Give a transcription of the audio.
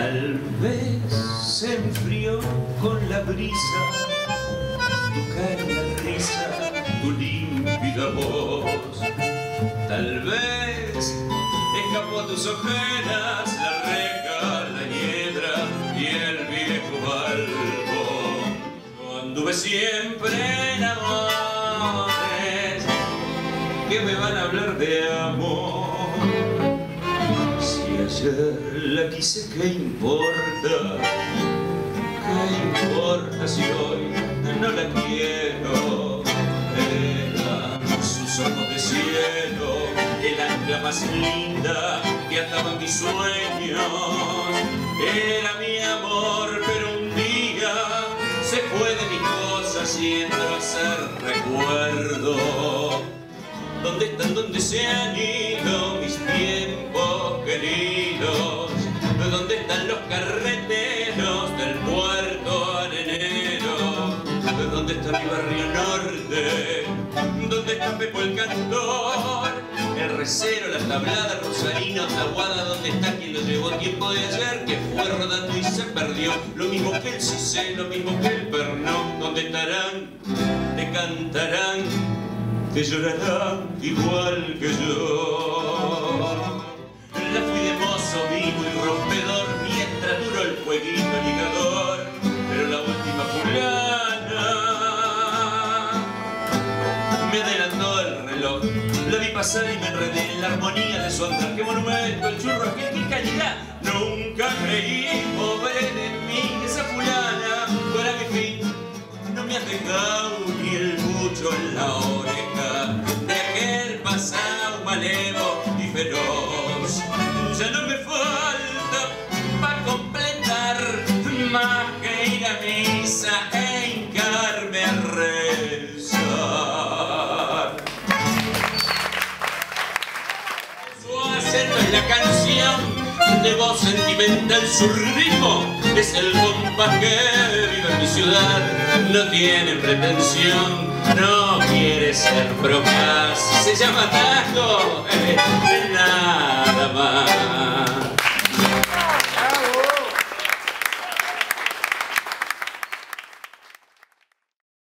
Tal vez se enfrió con la brisa tu cálida risa, tu límpida voz. Tal vez escapó a tus ojeras la reja, la hiedra y el viejo balcón. Anduve siempre en amores que me van a hablar de amor. Ayer la quise, ¿qué importa? ¿Qué importa si hoy no la quiero? Eran sus ojos de cielo, el ancla más linda que ataba mis sueños. Era mi amor, pero un día se fue de mis cosas y entró a ser recuerdo. ¿Dónde están, dónde se han ido mis tiempos queridos? ¿Dónde están los carreteros del puerto arenero? ¿Dónde está mi barrio norte? ¿Dónde está Pepo el cantor? El recero, la tablada, Rosarino, Tahuada. ¿Dónde está quien lo llevó tiempo de ayer? Que fue rodando y se perdió. Lo mismo que el Cicé, lo mismo que el Pernón. ¿Dónde estarán? Te cantarán, te llorarán igual que yo. La fui de mozo vivo y rompedor mientras duró el fueguito ligador, pero la última fulana me adelantó el reloj. La vi pasar y me enredé en la armonía de su andar. ¡Qué monumento, el churro, qué calidad! Nunca creí, pobre de mí, que esa fulana fuera mi fin. No me ha dejado ni el bucho en la oreja de aquel pasado malevo y feroz. Ya no me falta para completar más que ir a misa e hincarme a rezar. Su acento es la canción de voz sentimental, su ritmo es el compás que vive en mi ciudad. No tiene pretensión, no quiere ser propaz, se llama tajo.